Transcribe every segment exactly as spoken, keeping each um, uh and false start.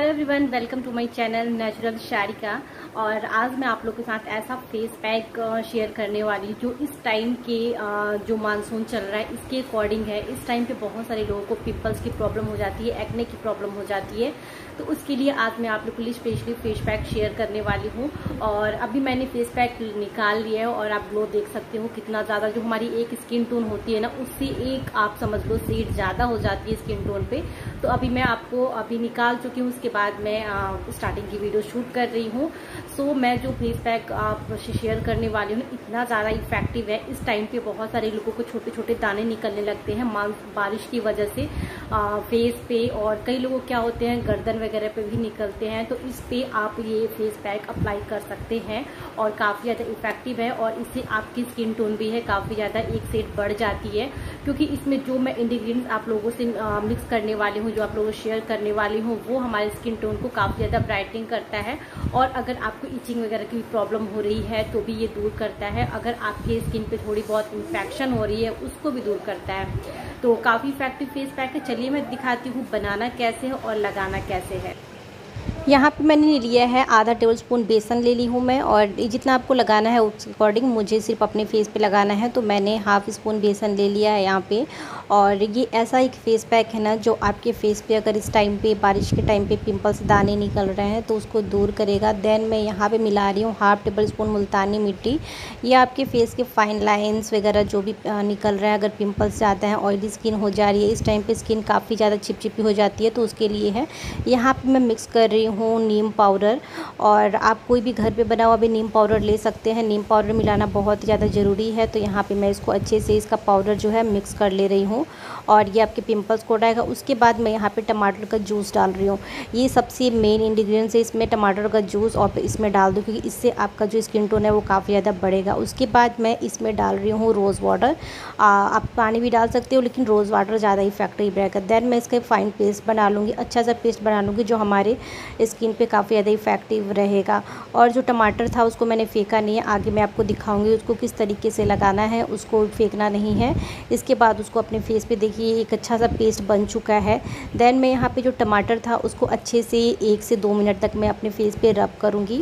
Hello everyone, welcome to my channel natural Sharika. और आज मैं आप लोग के साथ ऐसा फेस पैक शेयर करने वाली हूँ जो इस टाइम के जो मानसून चल रहा है इसके अकॉर्डिंग है। इस टाइम पे बहुत सारे लोगों को पिंपल्स की प्रॉब्लम हो जाती है, एक्ने की प्रॉब्लम हो जाती है, तो उसके लिए आज मैं आप लोग के लिए स्पेशली फेस पैक शेयर करने वाली हूँ। और अभी मैंने फेस पैक निकाल लिया है और आप लोग देख सकते हो कितना ज़्यादा जो हमारी एक स्किन टोन होती है ना, उससे एक आप समझ लो शेड ज़्यादा हो जाती है स्किन टोन पे। तो अभी मैं आपको अभी निकाल चुकी हूँ, उसके बाद मैं स्टार्टिंग की वीडियो शूट कर रही हूँ। सो so, मैं जो फेस पैक आपसे शेयर करने वाली हूँ इतना ज़्यादा इफेक्टिव है। इस टाइम पे बहुत सारे लोगों को छोटे छोटे दाने निकलने लगते हैं बारिश की वजह से आ, फेस पे, और कई लोगों क्या होते हैं गर्दन वगैरह पे भी निकलते हैं। तो इस पे आप ये फेस पैक अप्लाई कर सकते हैं और काफ़ी ज़्यादा इफेक्टिव है। और इससे आपकी स्किन टोन भी है काफ़ी ज़्यादा एक शेड बढ़ जाती है, क्योंकि इसमें जो मैं इंग्रेडिएंट्स आप लोगों से आ, मिक्स करने वाली हूँ, जो आप लोगों को शेयर करने वाली हूँ, वो हमारे स्किन टोन को काफ़ी ज़्यादा ब्राइटनिंग करता है। और अगर आपको इचिंग वगैरह की प्रॉब्लम हो रही है तो भी ये दूर करता है। अगर आपके स्किन पे थोड़ी बहुत इन्फेक्शन हो रही है उसको भी दूर करता है। तो काफ़ी इफेक्टिव फेस पैक है। चलिए मैं दिखाती हूँ बनाना कैसे है और लगाना कैसे है। यहाँ पे मैंने लिया है आधा टेबल स्पून बेसन ले ली हूँ मैं, और जितना आपको लगाना है उसके अकॉर्डिंग, मुझे सिर्फ अपने फेस पे लगाना है तो मैंने हाफ स्पून बेसन ले लिया है यहाँ पे। और ये ऐसा एक फेस पैक है ना जो आपके फेस पे अगर इस टाइम पे बारिश के टाइम पे पिंपल्स दाने निकल रहे हैं तो उसको दूर करेगा। देन मैं यहाँ पे मिला रही हूँ हाफ टेबल स्पून मुल्तानी मिट्टी। ये आपके फेस के फाइन लाइन्स वगैरह जो भी निकल रहे हैं, अगर पिम्पल्स ज़्यादा हैं, ऑयली स्किन हो जा रही है, इस टाइम पर स्किन काफ़ी ज़्यादा चिपचिपी हो जाती है, तो उसके लिए है। यहाँ पर मैं मिक्स कर रही हूँ हूँ नीम पाउडर, और आप कोई भी घर पे बना हुआ भी नीम पाउडर ले सकते हैं। नीम पाउडर मिलाना बहुत ज़्यादा ज़रूरी है। तो यहाँ पे मैं इसको अच्छे से इसका पाउडर जो है मिक्स कर ले रही हूँ, और ये आपके पिंपल्स को उड़ाएगा। उसके बाद मैं यहाँ पे टमाटर का जूस डाल रही हूँ। ये सबसे मेन इंग्रेडिएंट्स है इसमें, टमाटर का जूस, और इसमें डाल दो क्योंकि इससे आपका जो स्किन टोन है वो काफ़ी ज़्यादा बढ़ेगा। उसके बाद मैं इसमें डाल रही हूँ रोज़ वाटर। आप पानी भी डाल सकते हो लेकिन रोज़ वाटर ज़्यादा इफेक्टिव रहेगा। देन मैं इसका फाइन पेस्ट बना लूँगी, अच्छा सा पेस्ट बना लूँगी जो हमारे स्किन पे काफ़ी ज़्यादा इफेक्टिव रहेगा। और जो टमाटर था उसको मैंने फेंका नहीं है, आगे मैं आपको दिखाऊंगी उसको किस तरीके से लगाना है, उसको फेंकना नहीं है। इसके बाद उसको अपने फेस पे देखिए एक अच्छा सा पेस्ट बन चुका है। देन मैं यहाँ पे जो टमाटर था उसको अच्छे से एक से दो मिनट तक मैं अपने फेस पे रब करूँगी।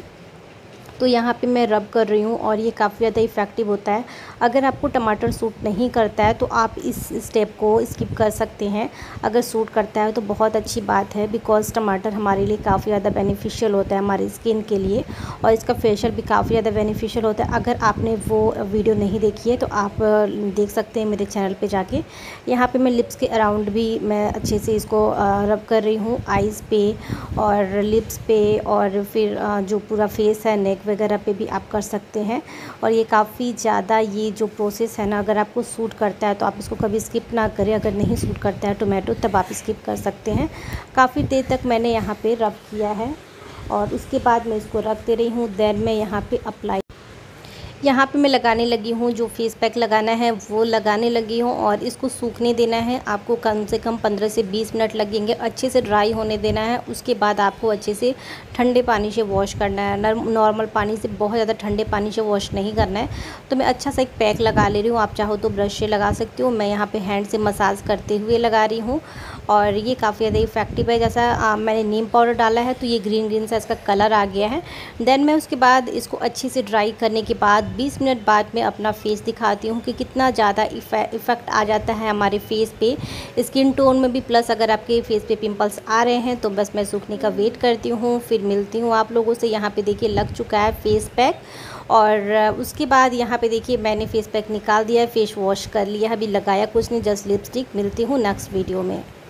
तो यहाँ पे मैं रब कर रही हूँ और ये काफ़ी ज़्यादा इफेक्टिव होता है। अगर आपको टमाटर सूट नहीं करता है तो आप इस स्टेप को स्किप कर सकते हैं। अगर सूट करता है तो बहुत अच्छी बात है, बिकॉज़ टमाटर हमारे लिए काफ़ी ज़्यादा बेनिफिशियल होता है हमारी स्किन के लिए, और इसका फेशियल भी काफ़ी ज़्यादा बेनिफिशियल होता है। अगर आपने वो वीडियो नहीं देखी है तो आप देख सकते हैं मेरे चैनल पर जाके। यहाँ पर मैं लिप्स के अराउंड भी मैं अच्छे से इसको रब कर रही हूँ, आइज़ पे और लिप्स पे, और फिर जो पूरा फेस है, नेक वगैरह पे भी आप कर सकते हैं। और ये काफ़ी ज़्यादा ये जो प्रोसेस है ना, अगर आपको सूट करता है तो आप इसको कभी स्किप ना करें। अगर नहीं सूट करता है टोमेटो तब आप स्किप कर सकते हैं। काफ़ी देर तक मैंने यहाँ पे रब किया है और उसके बाद मैं इसको रख दे रही हूँ। देन मैं यहाँ पे अप्लाई यहाँ पे मैं लगाने लगी हूँ, जो फेस पैक लगाना है वो लगाने लगी हूँ, और इसको सूखने देना है। आपको कम से कम पंद्रह से बीस मिनट लगेंगे, अच्छे से ड्राई होने देना है। उसके बाद आपको अच्छे से ठंडे पानी से वॉश करना है, नॉर्मल पानी से, बहुत ज़्यादा ठंडे पानी से वॉश नहीं करना है। तो मैं अच्छा सा एक पैक लगा ले रही हूँ, आप चाहो तो ब्रश से लगा सकते हो। मैं यहाँ पर हैंड से मसाज करते हुए लगा रही हूँ, और ये काफ़ी ज़्यादा इफेक्टिव है। जैसा आ, मैंने नीम पाउडर डाला है तो ये ग्रीन ग्रीन सा इसका कलर आ गया है। देन मैं उसके बाद इसको अच्छे से ड्राई करने के बाद बीस मिनट बाद मैं अपना फेस दिखाती हूँ कि कितना ज़्यादा इफ़ेक्ट आ जाता है हमारे फेस पे, स्किन टोन में भी। प्लस अगर आपके फेस पे पिंपल्स आ रहे हैं तो बस मैं सूखने का वेट करती हूँ, फिर मिलती हूँ आप लोगों से। यहाँ पे देखिए लग चुका है फेस पैक, और उसके बाद यहाँ पे देखिए मैंने फेस पैक निकाल दिया है, फेस वॉश कर लिया है, अभी लगाया कुछ नहीं, जस्ट लिपस्टिक। मिलती हूँ नेक्स्ट वीडियो में।